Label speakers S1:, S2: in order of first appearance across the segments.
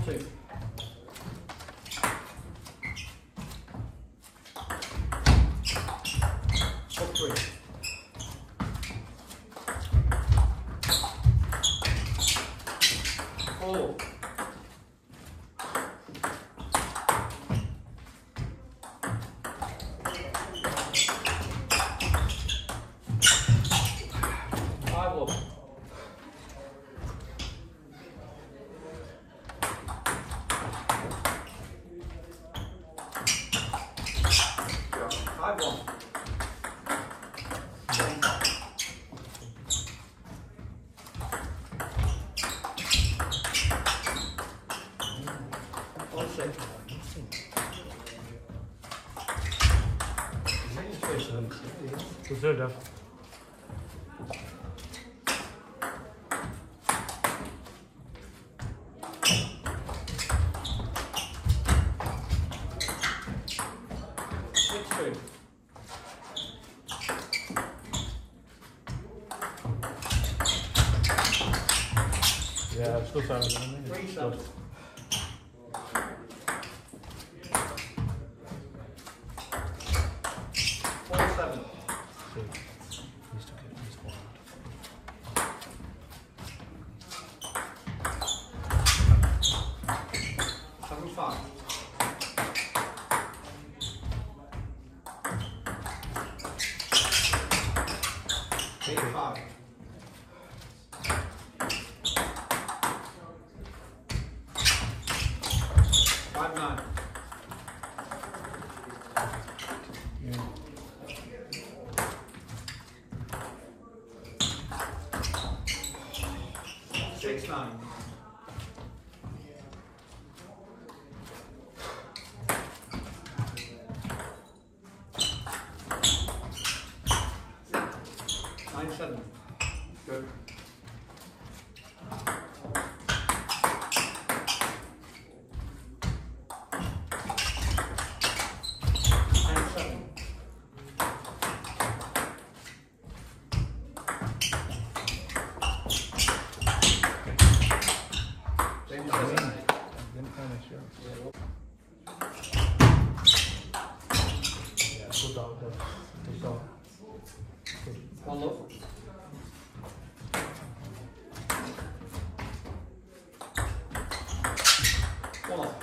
S1: 2. 4-3. 4. 5-1. 5-1. 1-6.
S2: Goed zo, Daf. Ja, dat is goed zo.
S1: 3-7. 4-7. Seven, 5. 8-5. 5-9. 6-9. 9-7. Good. 10-7. 10-7.
S2: Ja, goed al. Dat is al.
S1: One love. 1 off.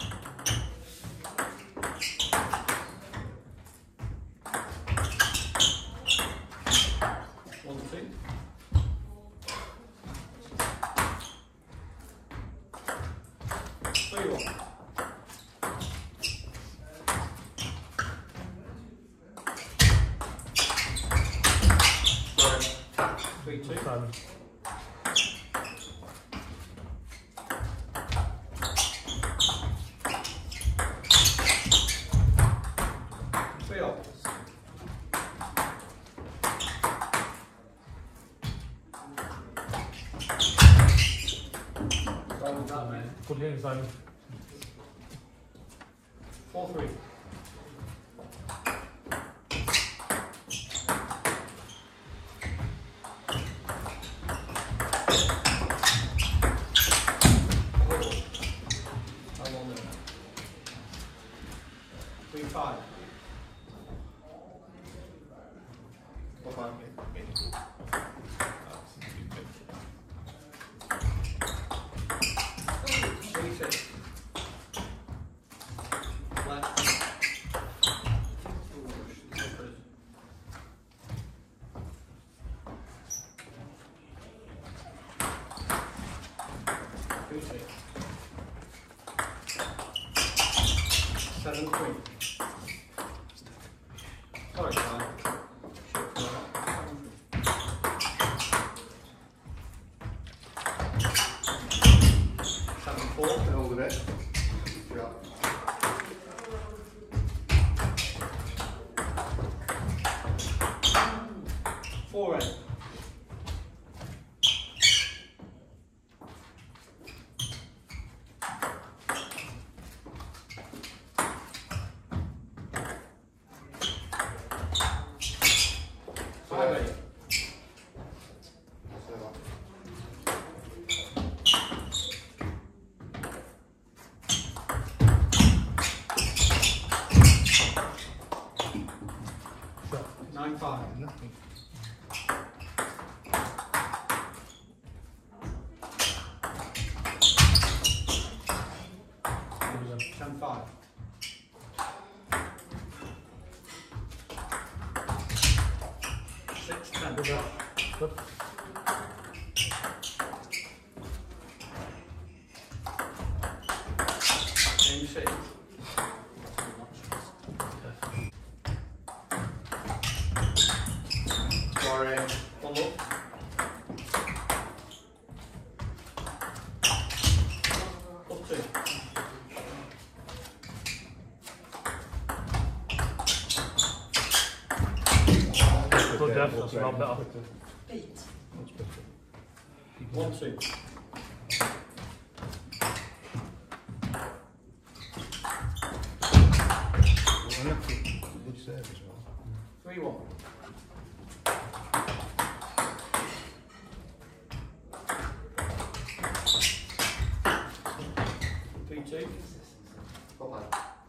S1: 1-2. 3-1. 3-2.
S2: Gaan.
S1: 3 off.
S2: Goed liggen zijn.
S1: 4-3. 3-5. 3-6. Left. 2-6. 7-3. Sorry, John. 7-4.
S3: En onder weg. Ja.
S1: 4-8. 5-8.
S3: 7.
S1: 10-5. Six, 10.
S2: Good. Good.
S1: Game 6.
S3: Sorry.
S1: One up. Up 2.
S2: Good, Jeff. That's a lot better.
S1: 8.
S2: Much better.
S1: 1-2.
S3: Good serve as well.
S1: 3-1. Three-two.
S3: Got that.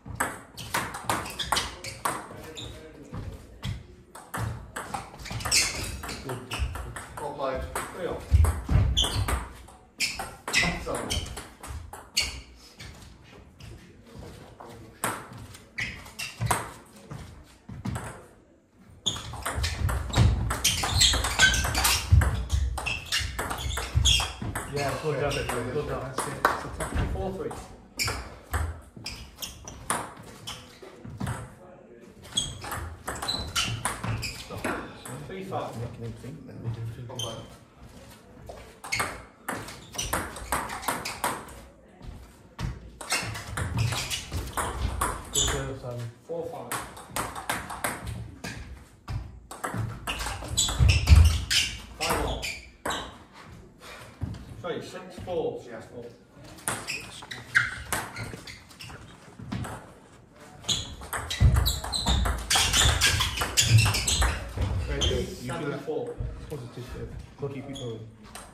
S3: Got played.
S1: 3-off.
S3: Sorry.
S2: Yeah, good, Jeff. Good, Jeff.
S1: 4-3. Three-five.
S3: Making him think then. Got played.
S2: Good serve, Simon.
S1: 4-5. 5-1. Sorry, 6-4.
S3: Yeah.
S1: 6-4.
S3: Very good. You feel
S1: 7-4.
S3: positive serve. Good. Keep it going.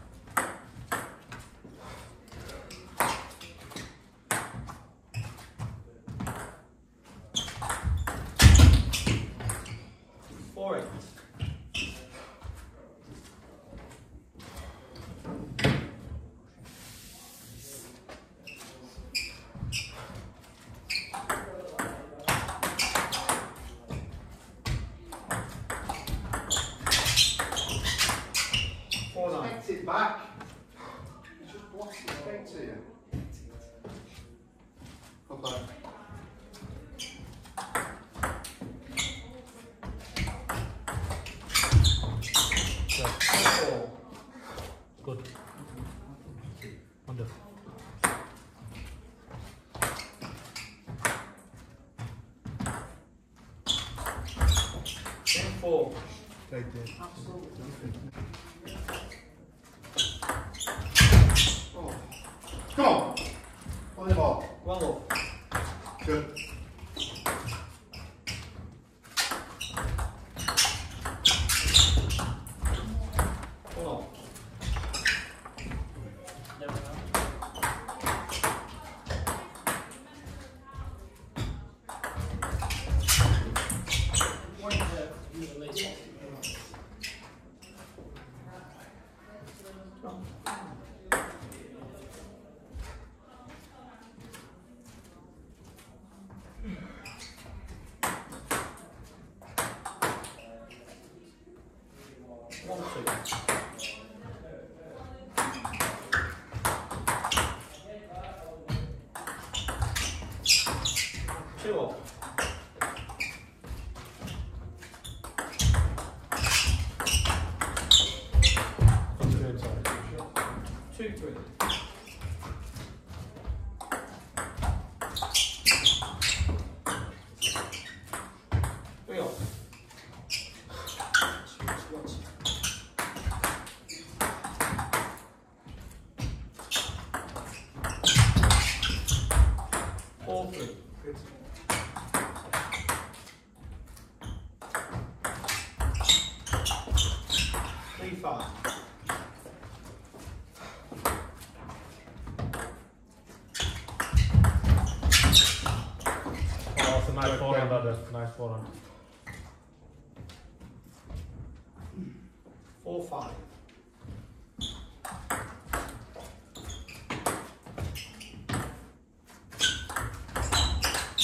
S1: Four eight. Four nine.
S3: Expect it back. You just blocks it straight to you. Got that.
S2: Jeff.
S1: Four.
S2: Good. Under.
S1: Game 4.
S3: Played it. Oh. Come on. On the ball.
S1: One up.
S3: Good.
S1: One up. One two. Two up.
S2: That's good, Simon.
S1: 2-3. Three up. Four three.
S3: Good.
S1: Three five.
S2: Oh, it's a nice forehand, that is. Nice forehand.
S1: 4-5.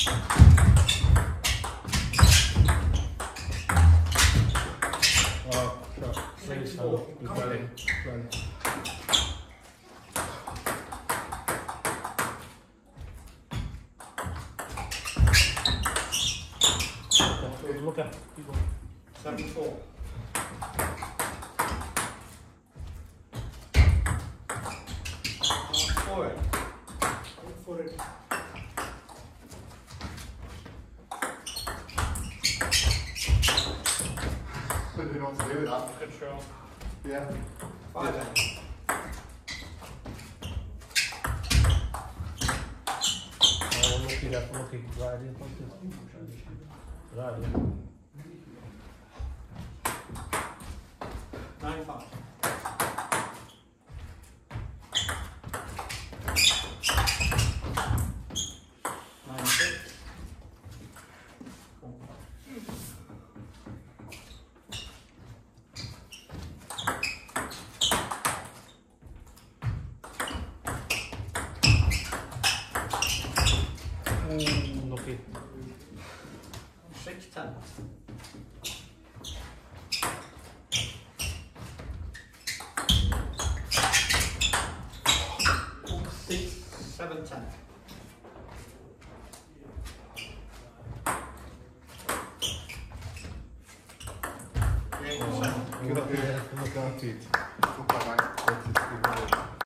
S2: Oh, sure. Please,
S1: Four.
S2: you're running. Running. Look at people.
S1: 7-4. For it. Go for it.
S3: Who wants to do with that?
S2: Control.
S3: Yeah.
S1: 5-8.
S2: Oh, lucky that, lucky. Right in. Right in.
S1: 9-5. 9-6.
S2: Lucky.
S1: 6-10. 7-10.
S3: Good luck.
S4: Look at it.
S3: Goodbye, mate.